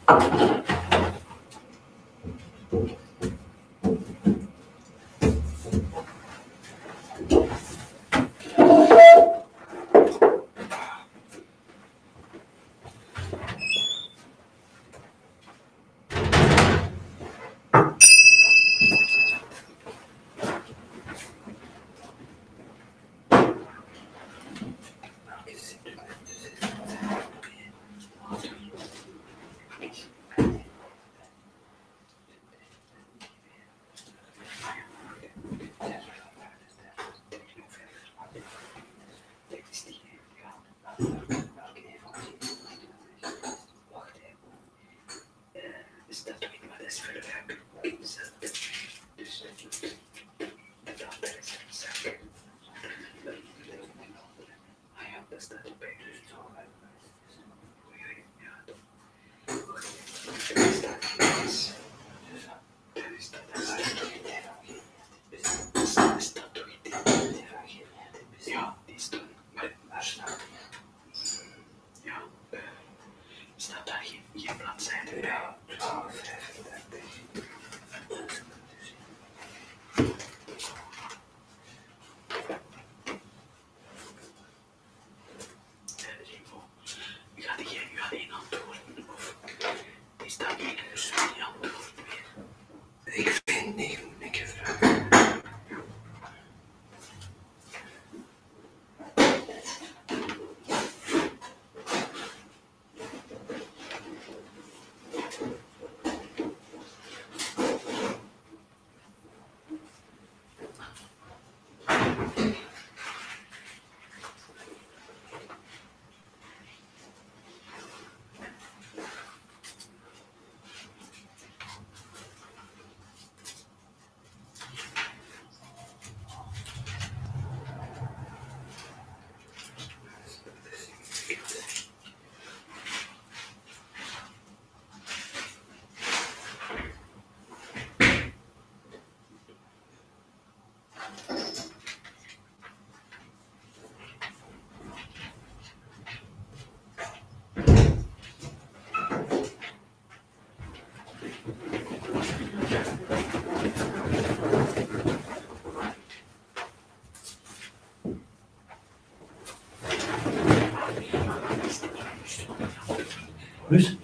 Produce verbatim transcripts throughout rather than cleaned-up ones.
Plus?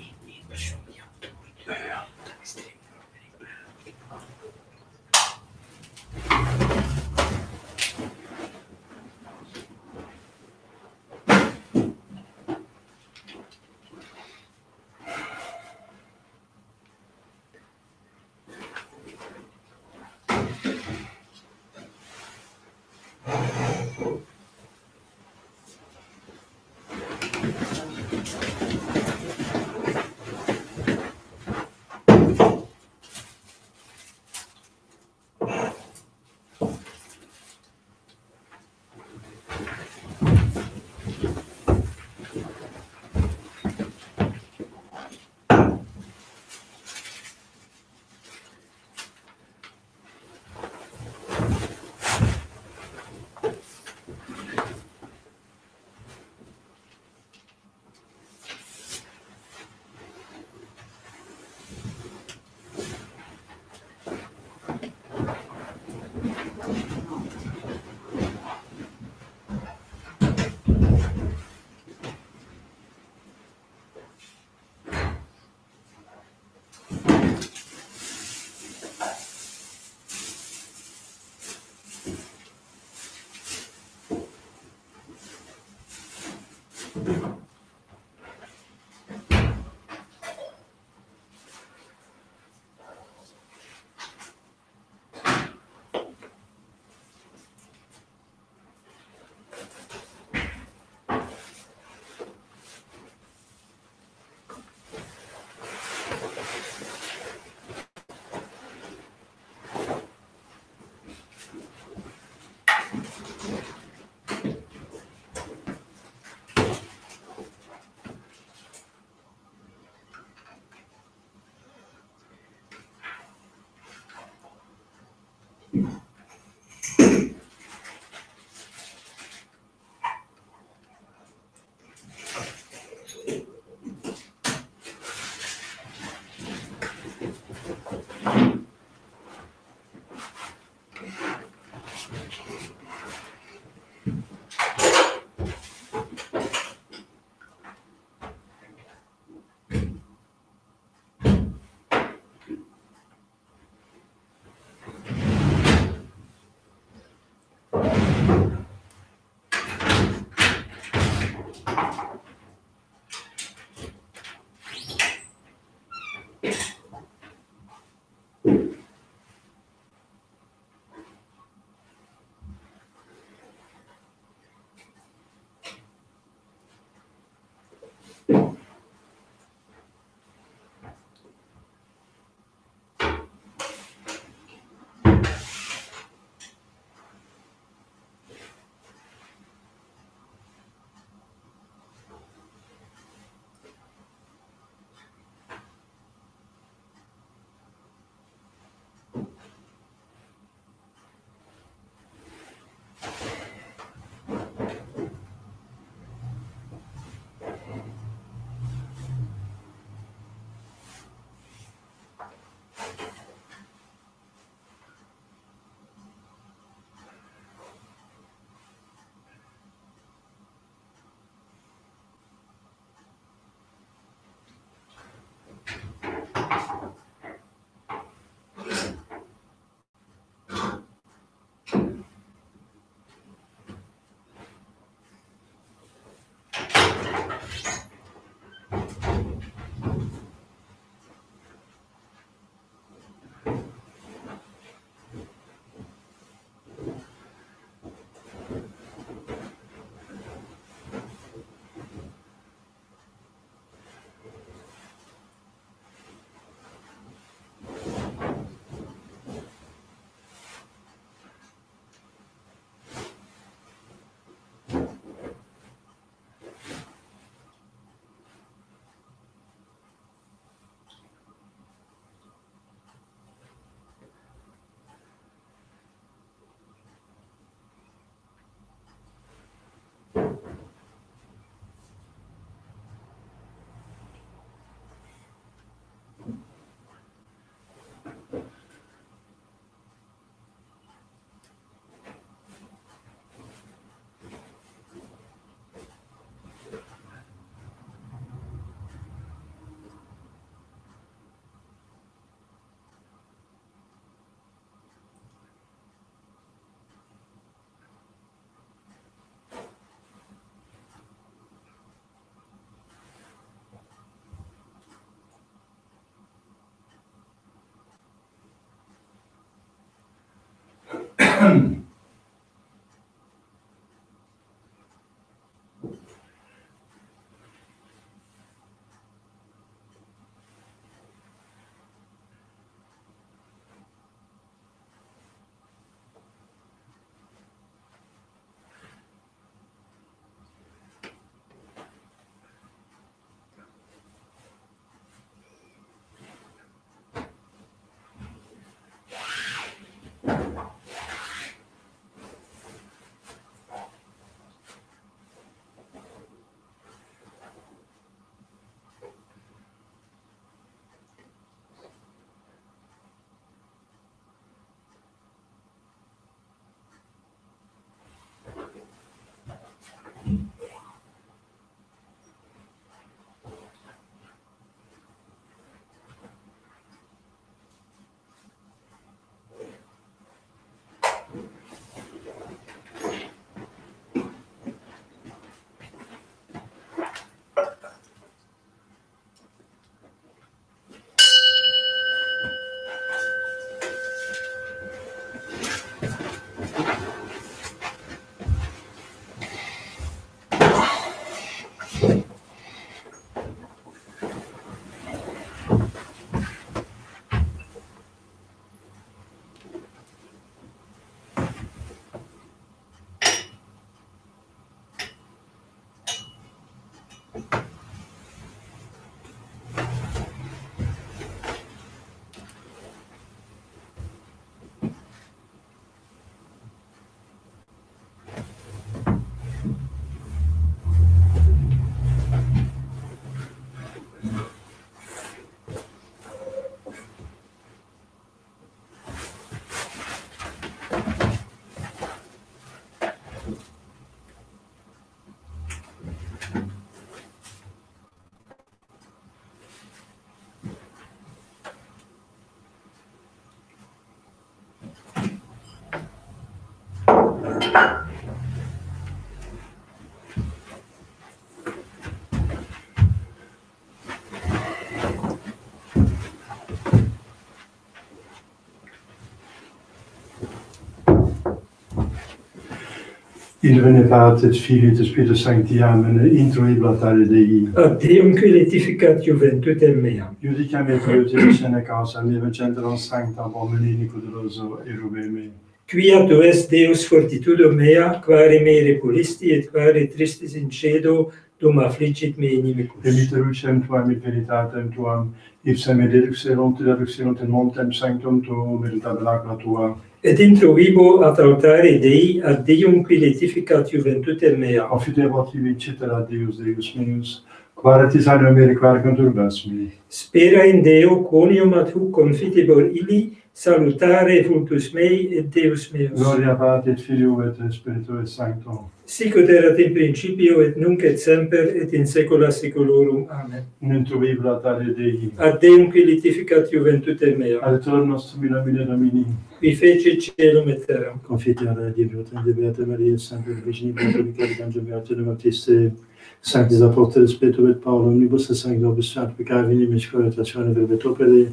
In vene Pater, Filii et Spiritus Sancti, amen, introiblatare Dei. Ad Deum qui letificat juventutem mea. Judicam et reutile causa mea, vicenterum sanctam omni iniculoso erube mei. Quia tu es Deus fortitudo mea, quare me repulisti et quare tristis in cedo, dum affligit me inimicus. Emite lucem tuam et veritatem tuam, ipsam et deduxerunt, deduxerunt in montem sanctum tuum, et tabernacula tua. Et introibo ad altare Dei, ad Deum qui letificat juventutem mea. Confidebo tibi cetera Deus, Deus meus, quare anno meri, quare conturbas mi. Spera in Deo, quonium ad hoc confitebor illi, salutare vultus mei et Deus meus. Gloria Patri et Filio et Spiritui Sancto. Sic ut erat in principio et nunc et semper et in saecula saeculorum. Amen. Introiblatare Dei. Ad Deum qui letificat juventutem mea. Adiutorium nostrum in nomine Domini. Qui fecit caelum et terram. Confiteare Deo, de Beata Maria, Sancta Virgine, Beata Vicari, Angelo Beata de Baptiste, Sanctis Apostolis, Petro et Paolo, omnibus sancti nobis sat peccavi nimis corretatione verbet opere.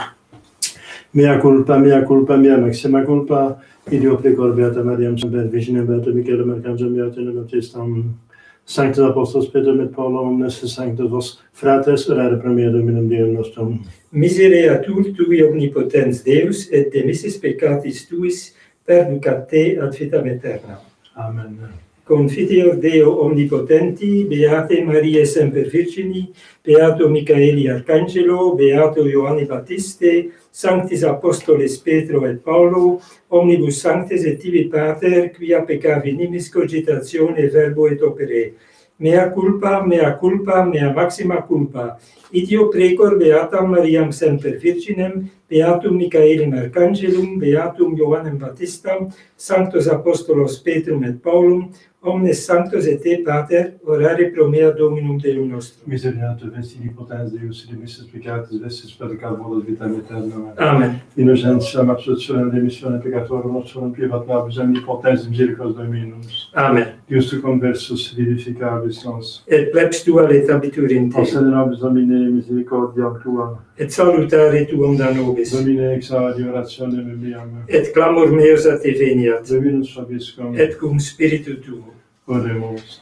Mea culpa, mea culpa, mea maxima culpa, ideo precor Beata Mariam, Semper Virgine, Beata Michaelum, Arcangelo Beata de Baptiste, Sanctis Apostolis, Petro et Paolo, omnes sanctos vos fratres, orare pro mea Dominum Deum nostrum. Misereatur tui omnipotens Deus, et demissis peccatis tuis, perducat te ad vitam aeterna. Amen. Confiteor Deo omnipotenti, Beate Mariae Semper Virgini, Beato Michaeli Arcangelo, Beato Ioanni Baptiste, Sanctis Apostoles Petro et Paulo, omnibus sanctes et tibi Pater, quia peccavi nimis cogitatione, verbo et opere. Mea culpa, mea culpa, mea maxima culpa. Ideo precor Beatam Mariam Semper Virginem, Beatum Michaelim Arcangelum, Beatum Ioannem Baptistam, Sanctos Apostolos Petrum et Paulum, omnes sanctos et te, Pater, orare pro mea Dominum Deum nostrum. Misericorde vesti potens Deus, remissis peccatis, vestis perdicat volos vitam aeterna. Amen. Innocentiam absolutionem remissione peccatorum nostrum, piebat nobis omnipotens misericors Dominus. Amen. Deus tu conversus vivificabis nos. Et plebs tua letabitur in te. Concede nobis Domine misericordiam tua. Et salutare tuum da nobis. Domine ex audi orationem meam. Et clamor meus a te veniat. Dominus vobiscum. Et cum spiritu tuo. Oremus.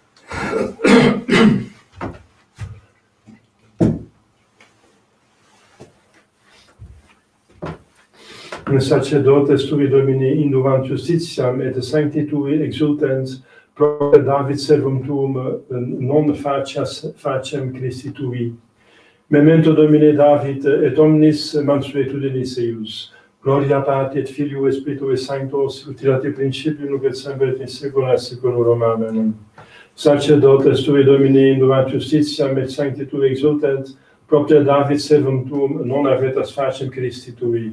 In sacerdotes tui Domini induvant justitiam et sancti tui exultens pro David servum tuum non facias facem Christi tui. Memento Domine David et omnis mansuetudinis eius. Gloria Patri et Filio et Spiritui Sanctos, ut erat in principio nunc et semper et in saecula saeculorum. Amen. Sacerdotes tui Domini induvant justitiam et sancti tui exultens propter David servum tuum non avetas facem Christi tui.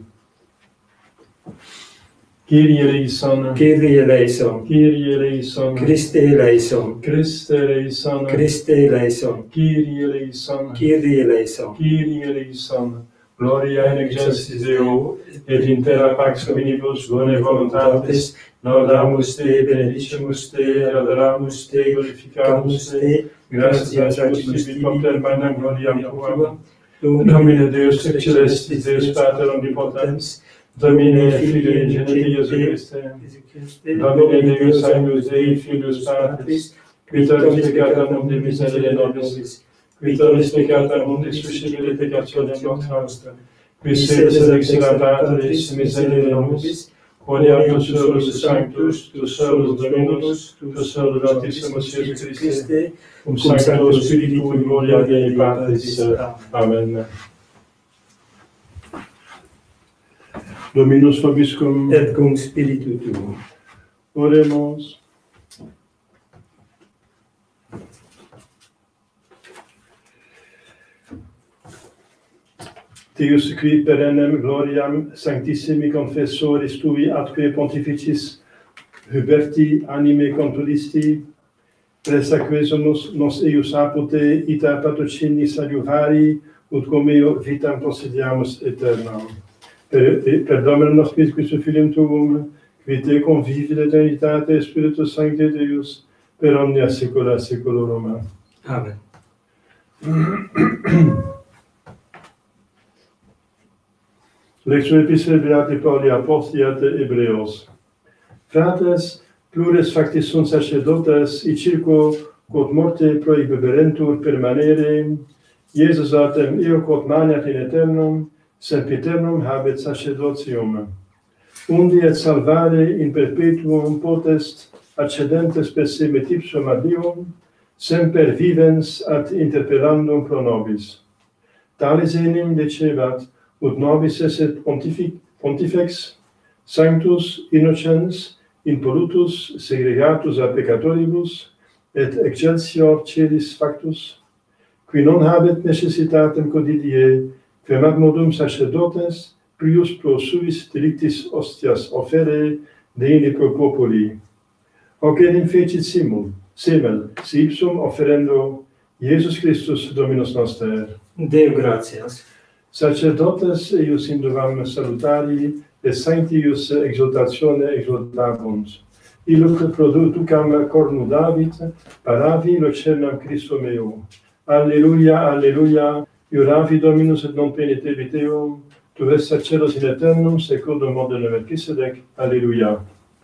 Kyrie eleison. Kyrie eleison. Kyrie eleison. Christe eleison. Christe eleison. Christe eleison. Kyrie eleison. Kyrie eleison. Kyrie eleison. Gloria in excelsis Deo, et in terra pax hominibus bone voluntatis, laudamus te, benedicimus te, adoramus te, glorificamus te, gratias tibi propter magnam gloriam tuam. Domine Deus ex celestis, Deus Pater omnipotens, Domine Filii et Geniti Iesu Christe, Domine Deus Agnus Dei, Filius Patris, qui tollis peccata mundi miserere nobis, qui tollis peccata mundi suscipile peccationem nostra, qui sedes exila Patris, miserere nobis, quoniam tu solus sanctus, tu solus Dominus, tu solus Altissimus Iesu Christe, cum Sancto Spiritui gloria Dei Patris. Amen. Dominus vobiscum. Et cum spiritu tuo. Oremus. Deus qui perennem gloriam sanctissimi confessoris tui atque pontificis Huberti anime contulisti, presaquesumus nos eius apute ita patrocinis adiuvari, ut cum eo vitam possediamus aeternam. Per, per Dominum nostrum Christus Filium tuum, qui te convivi l'eternitate Spiritus Sancti Deus, per omnia saecula saeculorum. Amen. Lectio Epistolae Beati Pauli Apostoli ad Hebreos. Fratres, plures factis sunt sacerdotes, et circo quod morte prohibiverentur permanere, Iesus autem eo quod maniat in aeternum, sempiternum habet sacerdotium. Undi et salvare in perpetuum potest accedentes per se metipsum ad Deum, semper vivens ad interpellandum pro nobis. Talis enim decebat, ut nobis esset pontific, pontifex, sanctus, innocens, impolutus, segregatus a peccatoribus, et excelsior celis factus, qui non habet necessitatem codidie, quem ad modum sacerdotes, prius pro suis delictis ostias offere Dei pro populi. Hoc enim fecit simul, semel, si ipsum offerendo Iesus Christus Dominus noster. Deo gratias. Sacerdotes eius induvam salutari, et sanctius exaltatione exaltabunt. Illuc produducam cornu David, paravi locernam Christo meo. Alleluia, alleluia, iuravi Dominus et non penitebit eum, tu es sacerdos in aeternum, secundum modum Melchisedec. Alleluia.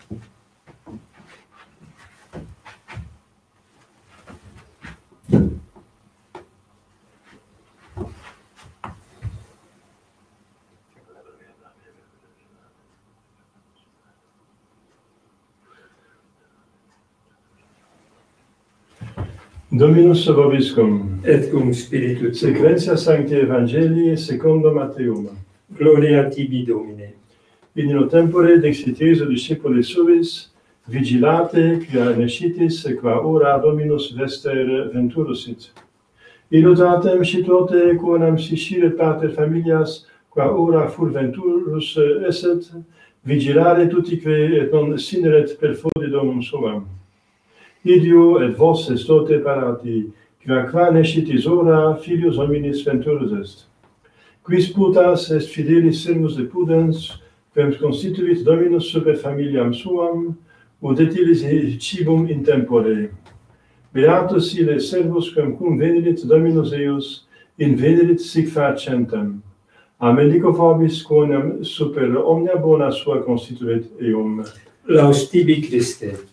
Dominus vobiscum. Et cum spiritu tuo. Sequentia Sancti Evangelii secundo Matteum. Gloria tibi, Domine. In illo tempore dixit Iesu discipulis suis, vigilate, quia nescitis, qua ora Dominus vester venturusit. Illo datem citote quonam sicire pater familias, qua ora fur venturus esset, vigilare tutique et non sineret per fode domum suam. Idio et vos estote parati, qua qua nescitis ora filius hominis venturus est. Quis putas est fidelis servus de pudens, quem constituit Dominus super familiam suam, ut etilis cibum in tempore. Beatus ille servus quem cum venerit Dominus eius, in venerit sic facentem. Amen dico vobis quonem super omnia bona sua constituit eum. Laus tibi, Christe.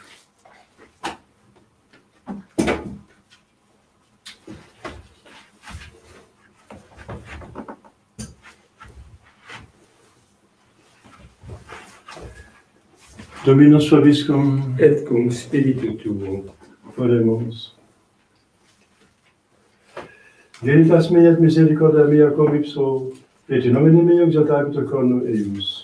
Dominus vobiscum. Et cum spiritu tuo. Oremus. Veritas mea et misericordia mea cum ipso, et in nomine meo exaltabitur cornu eius.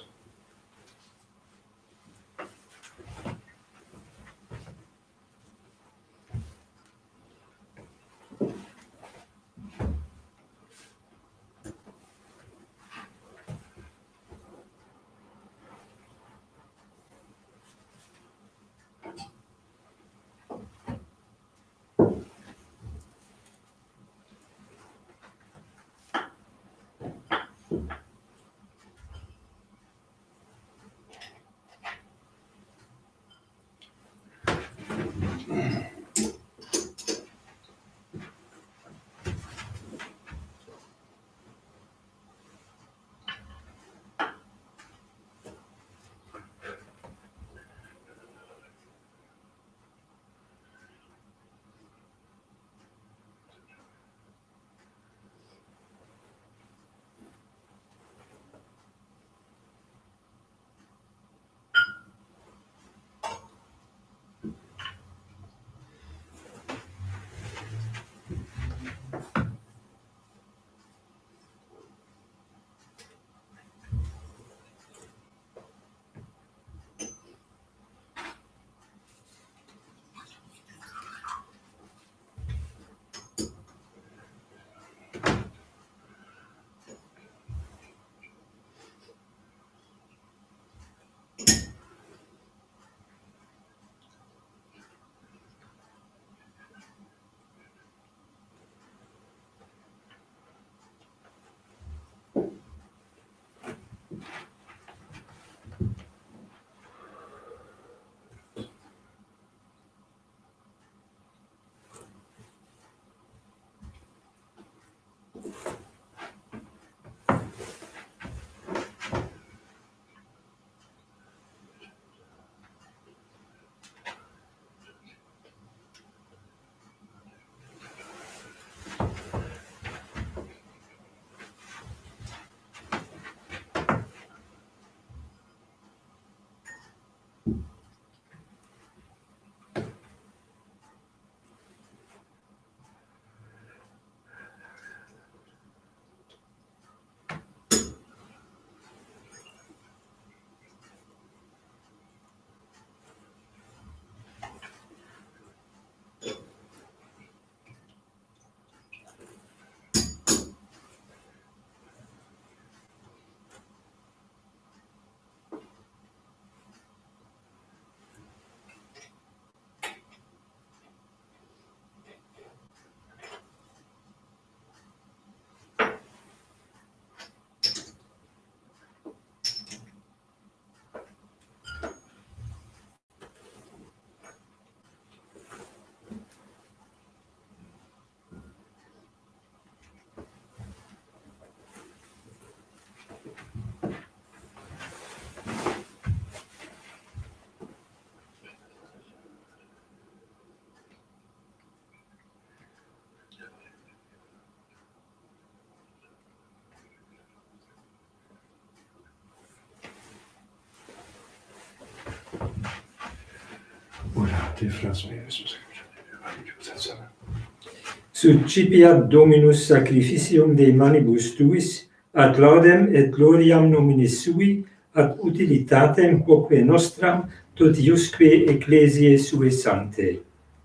Te fras meus. Succipiat Dominus sacrificium de manibus tuis, ad laudem et gloriam nominis sui, ad utilitatem quoque nostram, totiusque ecclesiae sue sanctae.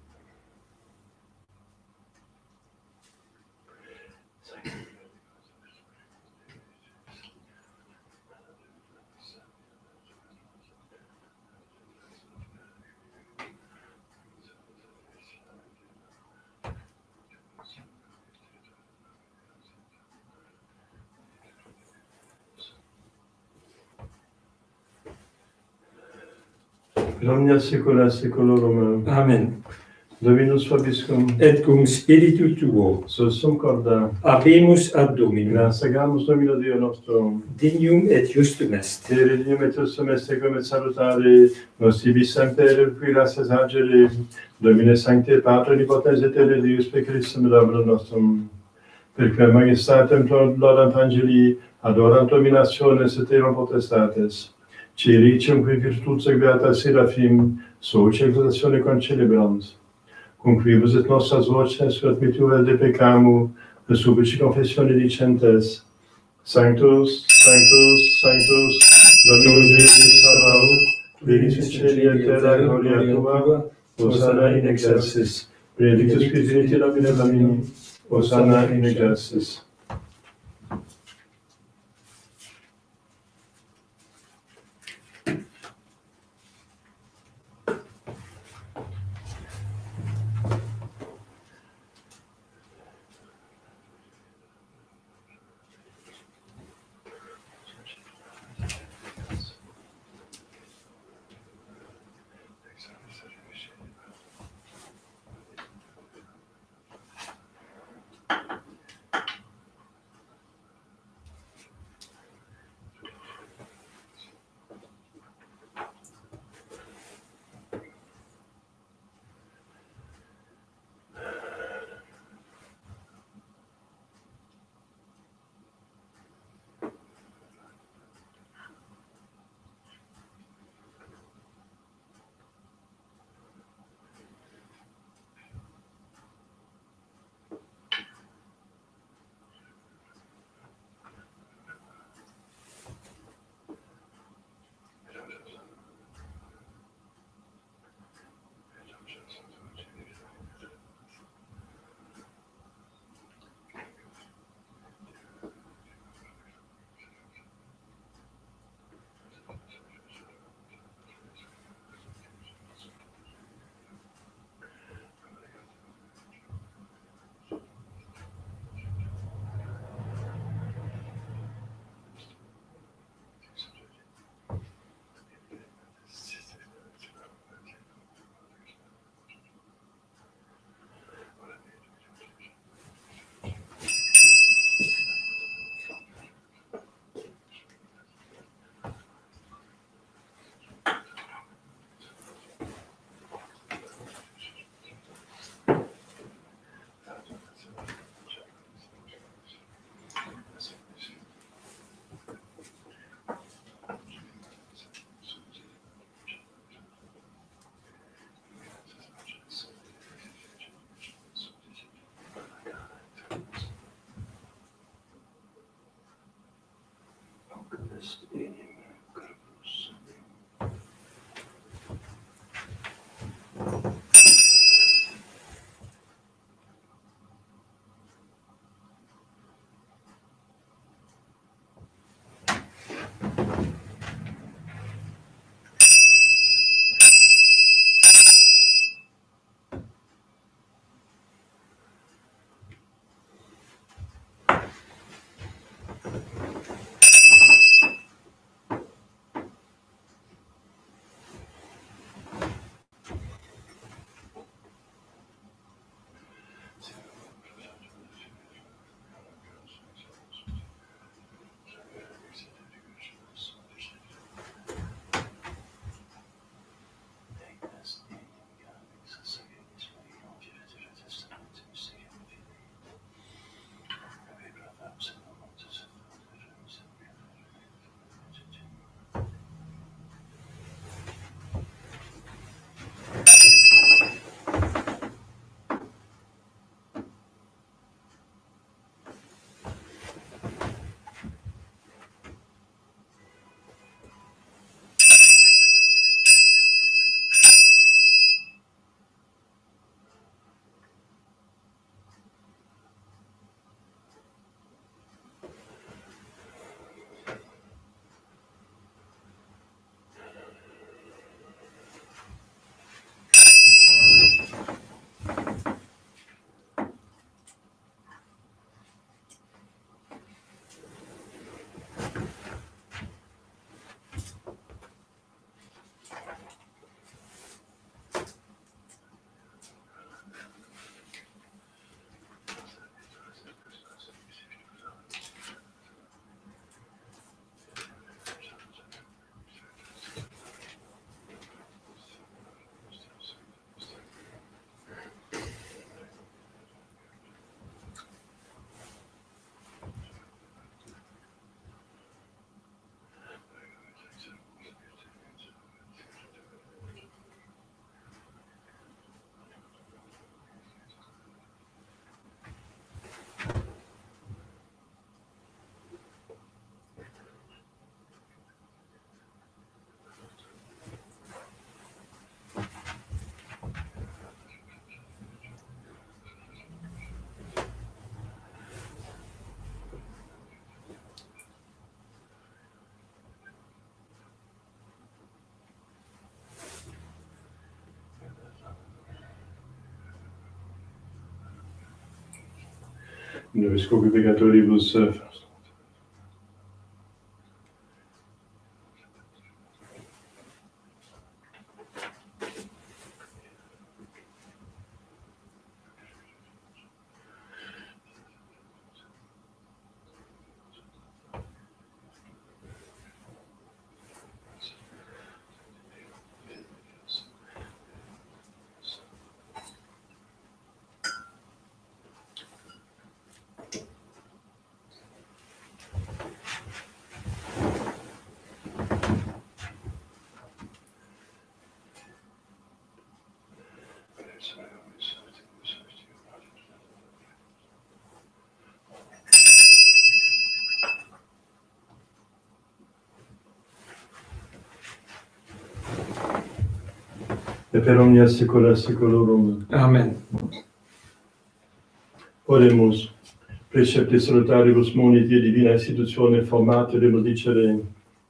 Omnia saecula saeculorum. Amen. Dominus vobiscum. Et cum spiritu tuo. Sursum corda. Habemus ad Dominum. Graciamus Domino Dio nostrum. Dignum et justum est. Te regnum et justum est ecum et salutare. Nos ibi semper qui gratias agere. Domine sancte Patre omnipotens et Tele Deus per Christum Domino nostrum. Perque majestatem laudant angeli, adorant dominationes et eram potestates. Ciricium qui virtuts et beata Seraphim, socia exaltatione concelebrant. Concluibus et nostras voces, et mittuvel de peccamu, et subici confessione dicentes, Sanctus, Sanctus, Sanctus, Dominus Deus Sabaoth, plenius in caeli et terra gloria tua, Hosanna in excelsis. Benedictus qui venit in nomine Domini, Hosanna in excelsis. Nobisco peccatoribus, et per omnia saecula saeculorum. Amen. Oremus, precepte salutaribus moniti divina institutione formate demus dicere.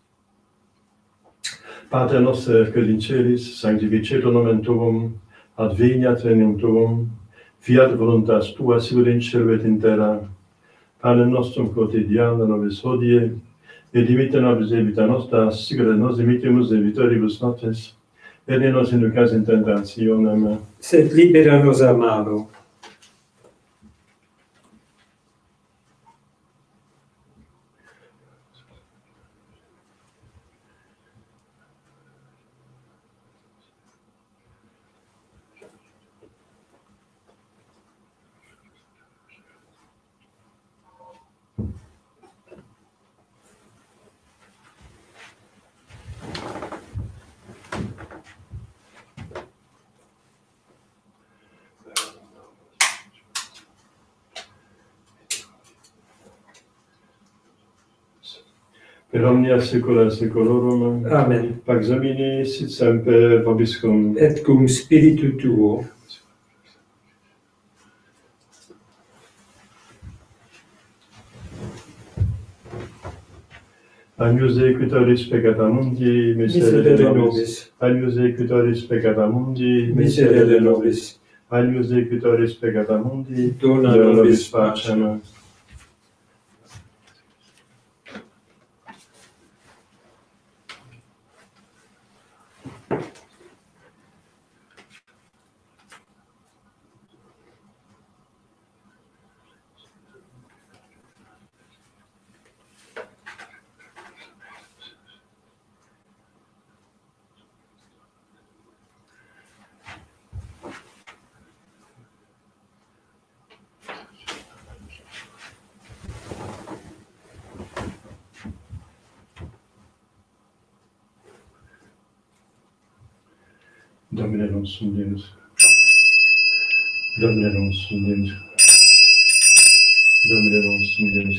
Pater noster, quae in celis, sanctificetur nomen tuum, adveniat regnum tuum, fiat voluntas tua sicut in cielo et in terra. Panem nostrum quotidianum nobis hodie, et dimitte nobis debita nostra, sicut et nos dimittimus debitoribus nostris, et ne nos inducas in tentationem, Sed libera nos a malo. per omnia saecula saeculorum. Amen. Pax Domini sit semper vobiscum. Et cum spiritu tuo. Agnus Dei qui tollis peccata mundi, miserere nobis. Agnus Dei qui tollis peccata mundi, miserere nobis. Agnus Dei qui tollis peccata mundi, Dona nobis pacem. Domine non sum Deus. Domine non sum Deus. Domine non sum Deus.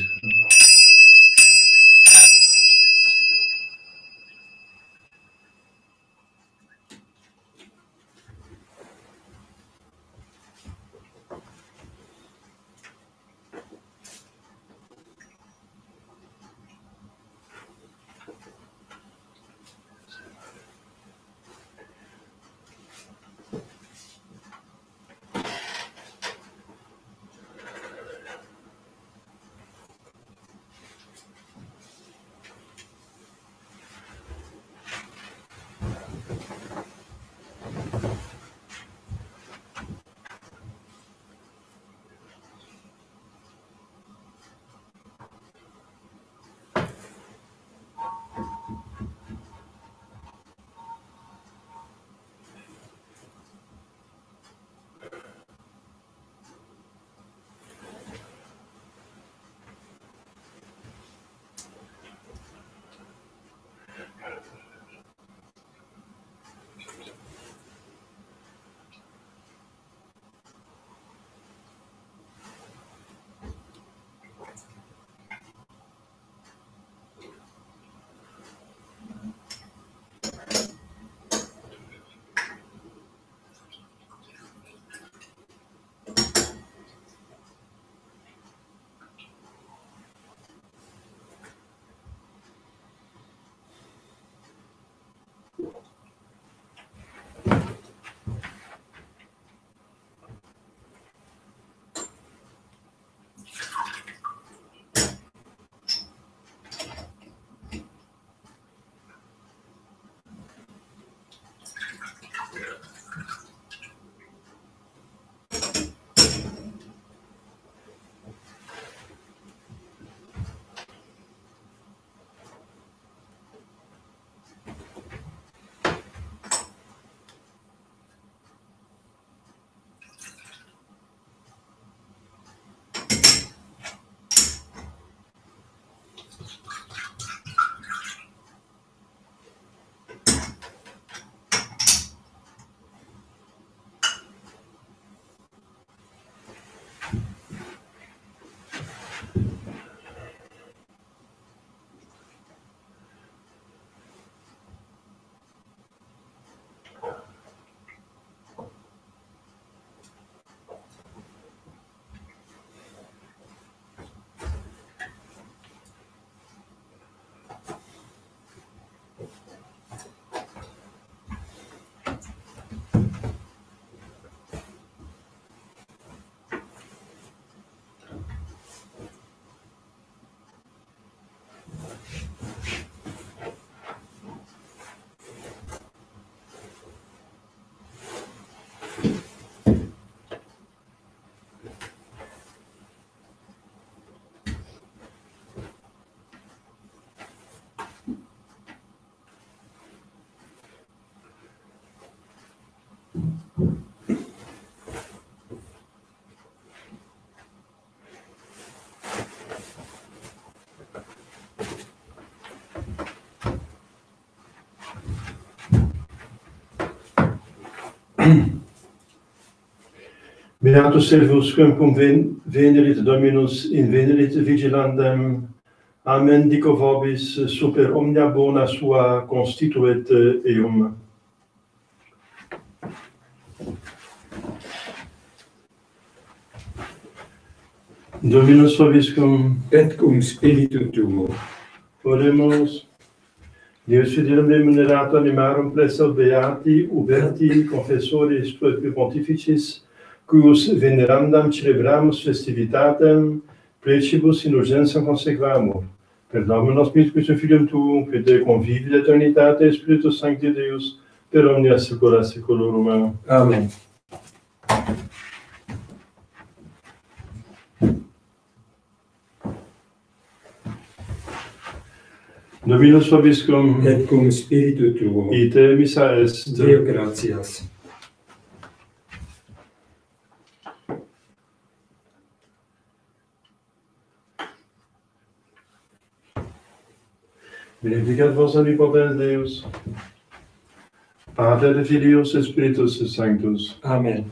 Beatus servus cum venerit Dominus in venerit vigilandem. Amen dico vobis super omnia bona sua constituet eum. Dominus vobiscum et cum spiritu tuo. Oremus. Deus fidelum remunerato animarum presso beati uberti confessoris tuae pontificis, cuius venerandam celebramus festivitatem, plecibus in urgentiam consequamur. Per Dominus Spiritus Filium Tuum, qui de convivi d'eternitate Spiritus Sancti Deus, per omnia saecula saeculorum. Amen. Dominus vobiscum, Et cum spiritu tuo. ite missa est. Deo gratias. Benedicat vos omnipotens Deus, Pater et Filius et Spiritus Sanctus. Amen.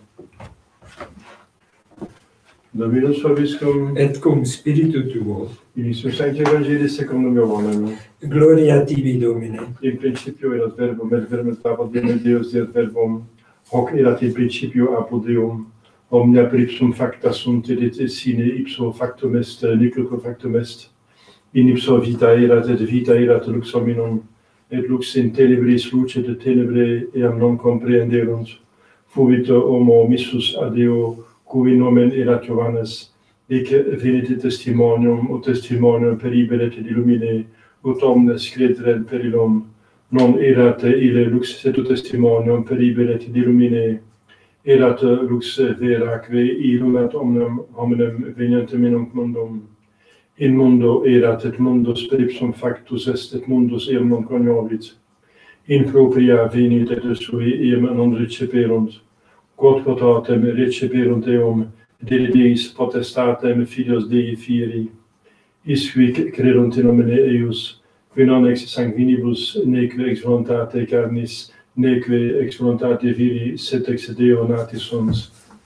Dominus vobiscum, Et cum spiritu tuo. in Sancti Evangelii secundum Ioannem. Gloria tibi, Domine. In principio erat verbum, et verbum apud Deus, et verbum hoc erat in principio apud Deum. Omnia per ipsum facta sunt, et sine ipso factum est, nihil factum est. In ipso vita erat, et vita erat lux hominum, et lux in tenebris lucet et tenebrae eam non comprehenderunt. Fuvit homo missus ad Deo, cui nomen erat Johannes, ec venit testimonium, o testimonium peribere et illumine, ut omnes credere per illum. Non erat ille lux setu testimonium peribere et illumine, erat lux vera, que illuminat omnem hominem venientem in nunc mundum. In mundo erat, et mundus per ipsum factus est, et mundus eam non cognovit. In propria venit, et sui eam non receperunt. Quod potatem receperunt eum, Dei Deis potestatem filios Dei fieri. Isquic credunt in nomine eius, qui non ex sanguinibus, neque ex voluntate carnis, neque ex voluntate viri, sed ex Deo nati sunt.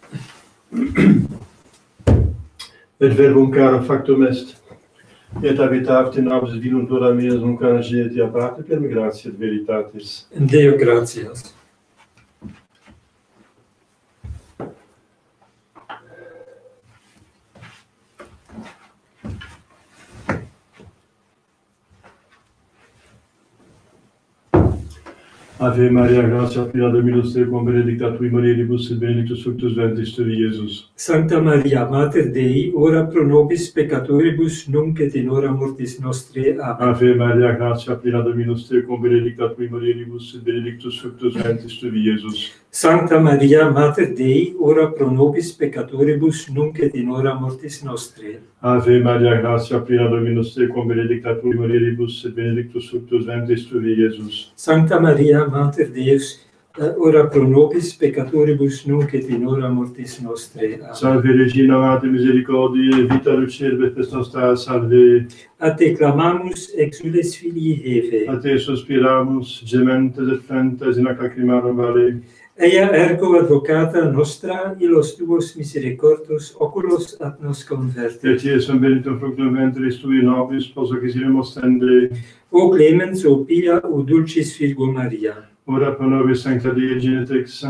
Et verbum caro factum est, et habitavit in nobis vinunt ora meas nunc ange et aparte per gratia et veritatis. Deo gratias. Ave Maria, gratia plena Dominus tecum, benedicta tui mulieribus et benedictus fructus ventris tui, Iesus. Sancta Maria, Mater Dei, ora pro nobis peccatoribus, nunc et in hora mortis nostre. Amen. Ave Maria, gratia plena Dominus tecum, benedicta tui mulieribus et benedictus fructus ventris tui, Iesus. Sancta Maria, Mater Dei, ora pro nobis peccatoribus, nunc et in hora mortis nostre. Ave Maria, gratia plena Dominus tecum, benedicta tui mulieribus et benedictus fructus ventris tui, Iesus. Sancta Maria, Mater Deus, ora pro nobis peccatoribus, nunc et in hora mortis nostre. Amen. Salve Regina, Mater misericordiae, vita dulcerbes pes nostra, salve. A te clamamus, exules filii Heve. A te suspiramus, gementes et flentes in ac lacrimarum vale. Ea ergo advocata nostra, illos tuos misericordos, oculos ad nos converte. Et Iesum benedictum fructum ventris tui nobis, poso que siremus tende. O clemens, o pia, o dulcis Virgo Maria. Ora pro nobis sancta Dei Genetrix.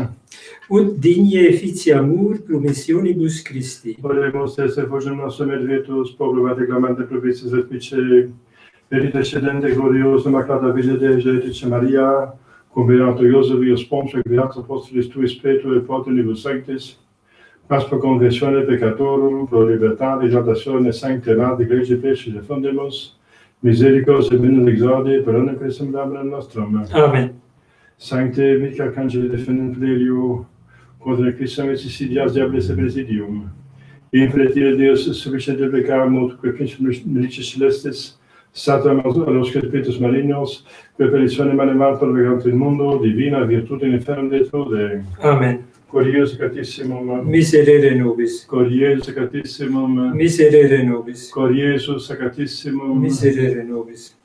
Ut digne efficiamur promissionibus Christi. Oremus esse fugem nostrum et vetus, populum clamante provicis et vice, verite scedente gloriosa Immaculata Virgine Dei Genetrix Maria, cum beato Iosef, Ius Ponce, beatus apostolis tuis Petro et Paulus Sanctis, pas pro conversione peccatorum, pro libertate, exaltatione sancte Mater Ecclesiae Pesce fundemus, misericors et benedictio per omnem Christum Domine nostrum. Amen. Sancte Michael Arcangeli defendent Lelio, contra Christum et Sicidias diabolis et presidium. Infretire Deus sufficiente peccamur, que principum milicis celestis, Satan anosque spiritus malignos, que perditionem animator vegant in mundo, divina virtute in inferno detrude. Amen. Cor Iesus Sacratissimum, Miserere nobis. Cor Iesus Sacratissimum, Miserere nobis. Cor Iesus Sacratissimum, Miserere nobis.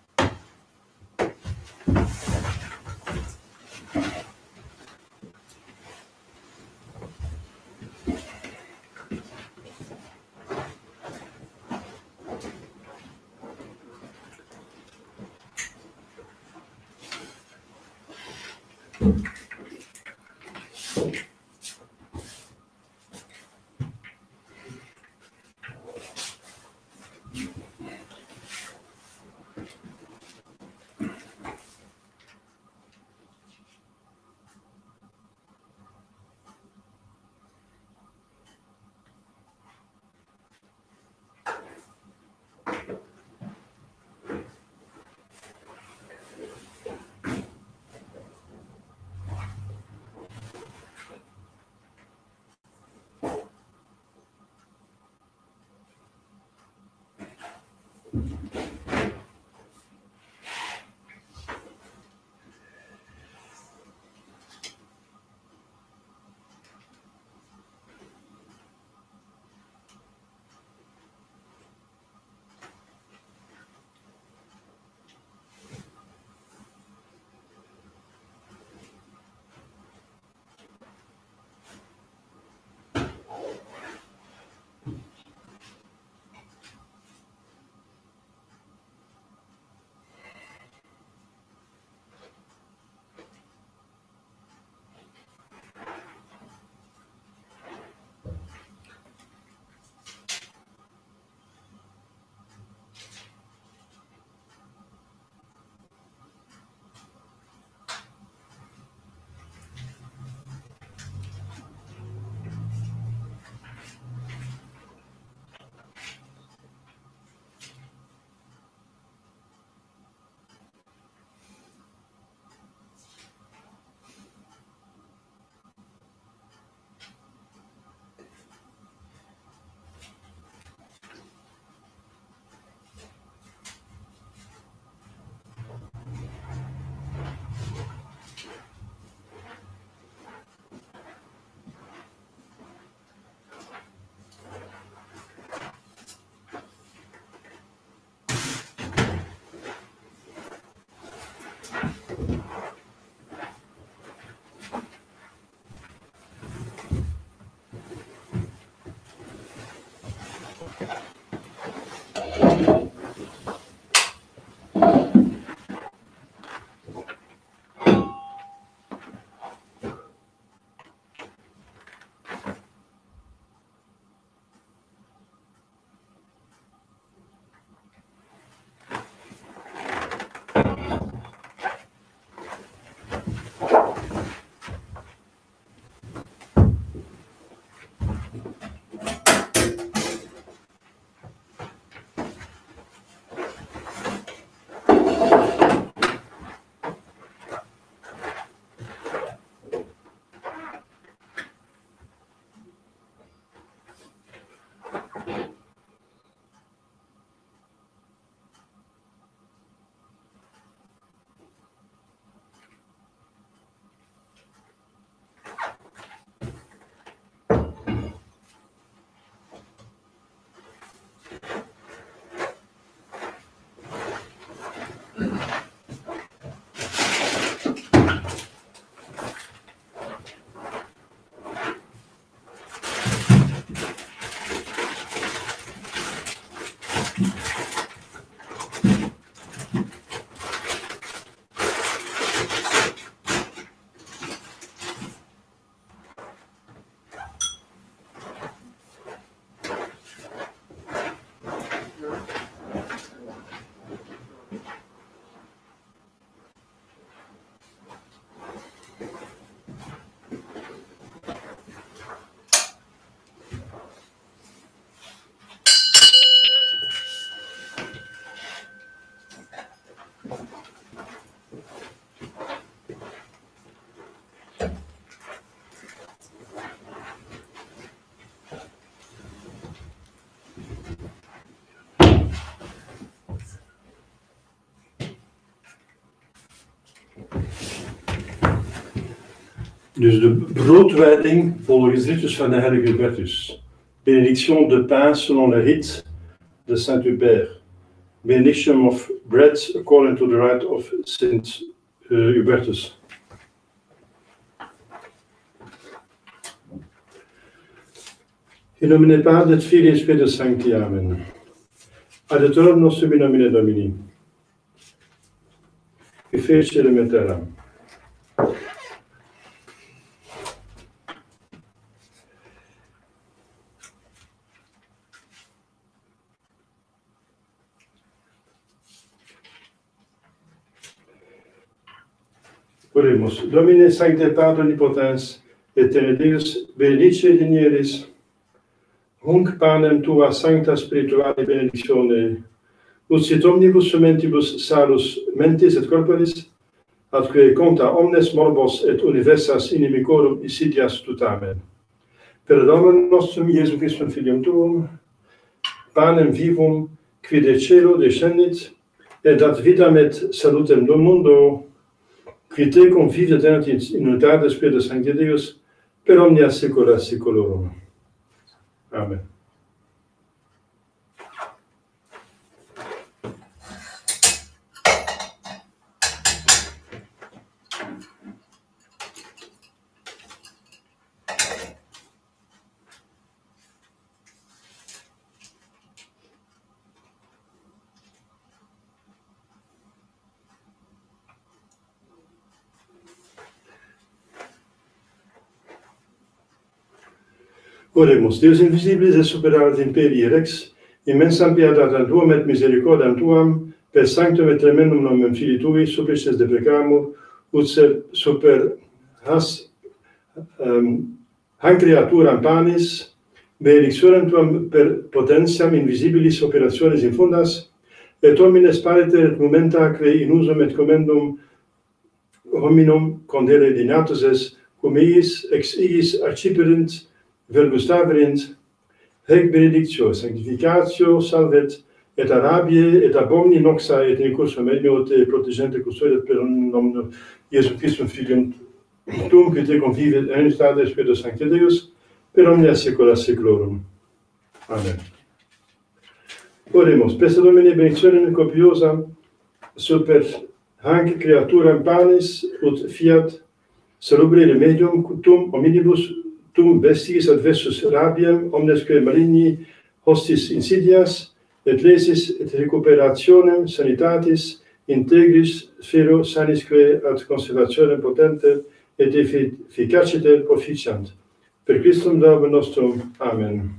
Dus de broodwijding volgens ritus van de heilige Hubertus. Benediction de pain selon le rite de Saint Hubert. Benediction of bread according to the rite of Saint uh, Hubertus. In nomine Patris et Filii et Spiritus Sancti. Amen. Adiutorium nostrum in nomine Domini. Qui feci elementeram. Oremus, Domine Sancte Pater Omnipotens, et Deus benedice dinieris, hunc panem tua sancta spirituale benedictione, ut sit omnibus sementibus salus mentis et corporis, atque conta omnes morbos et universas inimicorum insidias tutamen. Per Domum nostrum Iesu Christum Filium Tuum, panem vivum, qui de cielo descendit, et dat vitam et salutem do mundo, qui te conviviet in unitate Spiritus Sancti Deus, per omnia saecula saeculorum. Amen. Oremus, Deus invisibilis et superalis imperii rex, immensam pietatem tuam et misericordiam tuam, per sanctum et tremendum nomen Filii Tui, supplices deprecamur, ut super has um, hanc creaturam panis, benedictionem tuam per potentiam invisibilis operationes infundas, et homines pariter et momenta quae in usum et commendum hominum condere dignatus es, cum iis ex iis acciperint, vergustaverint, hec benedictio, sanctificatio, salvet, et arabie, et abomni noxa, et in cursum medio te protegente custodiat per nomen Iesu Christum Filium Tuum, qui te conviviet in unitate Spiritus Sancti Deus, per omnia saecula saeculorum. Amen. Oremus, peste Domine benedictionem copiosa, super hanc creaturam panis, ut fiat salubre remedium tum hominibus tum vestigis adversus rabiem, omnesque maligni hostis insidias, et lesis et recuperationem sanitatis integris sphero sanisque ad conservationem potente et efficaciter proficiant. Per Christum Domum nostrum. Amen.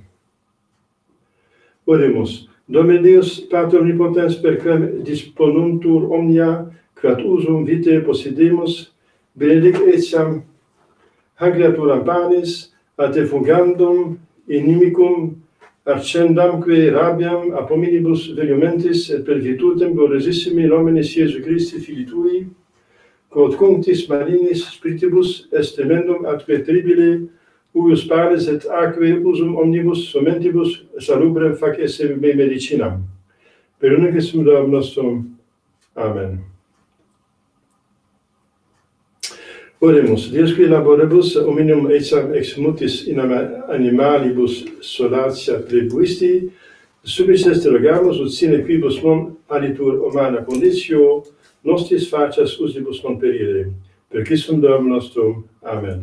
Oremus. Domine Deus, Pater Omnipotens, per quem disponuntur omnia, quat usum vitae possedemus, benedic etiam hanc creaturam panis, a te fugandum inimicum arcendamque rabiam abominibus veliomentis et per virtutem gloriosissimi nominis Iesu Christi Filii Tui, quod cunctis malignis spiritibus est tremendum atque terribile, uius pares et aquae usum omnibus somentibus salubrem fac esse me medicinam. Per unum Christum Domum nostrum. Amen. Oremus, Deus qui laboribus hominum etiam ex mutis in animalibus solatia plebuisti, supplices te rogamus, ut sine quibus non alitur humana conditio, nostris facias usibus non perire. Per Christum Domum nostrum. Amen.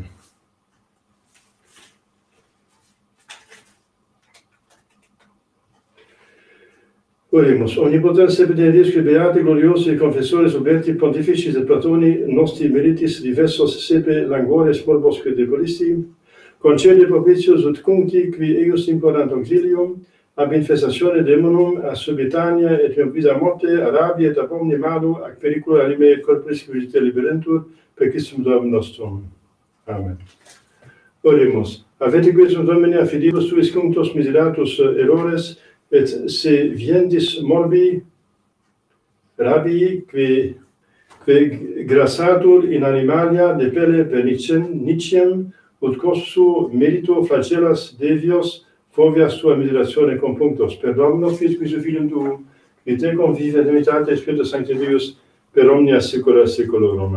Oremus, omnipotens et Deus qui beati gloriosi confessores oberti pontificis et platoni nostri meritis diversos sepe languores morbosque debolisti, concede propitius ut cuncti qui eius implorant auxilium, ab infestatione demonum, a subitania et visa morte, a rabia et ab omni malo, ac pericula anime et corporis vitae liberentur, per Christum Domum nostrum. Amen. Oremus, avete Christum Domini affidibus tuis cunctos miseratus errores, et se viendis morbi rabii qui qui grassatur in animalia de pelle pernicem niciem ut cossu merito flagellas devios fovias tua miseratione compunctos per Domino Christus Filium Tuum, qui te convive in unitate Spiritus Sancti Deus per omnia saecula saeculorum.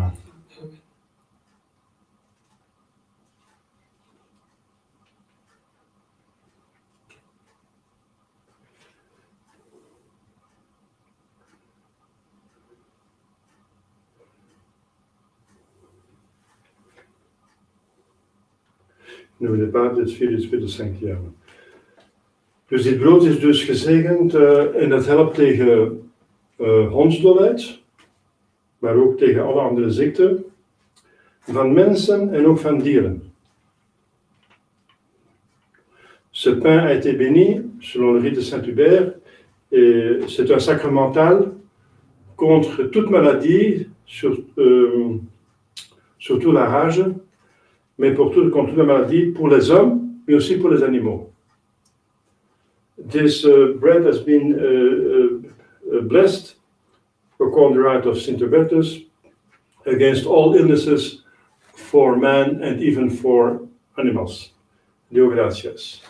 Nu de Vader, het Vierde, het Spiritus Sancti. Amen. Dus dit brood is dus gezegend uh, en dat helpt tegen uh, hondsdolheid, maar ook tegen alle andere ziekten, van mensen en ook van dieren. Ce pain a été béni, selon le rite de Saint-Hubert, et c'est un sacramental contre toute maladie, sur, euh, surtout la rage, mais pour tout, contre toute la maladie, pour les hommes, mais aussi pour les animaux. This uh, bread has been uh, uh, blessed, according to the rite of Saint Hubertus, against all illnesses for man and even for animals. Deo gracias.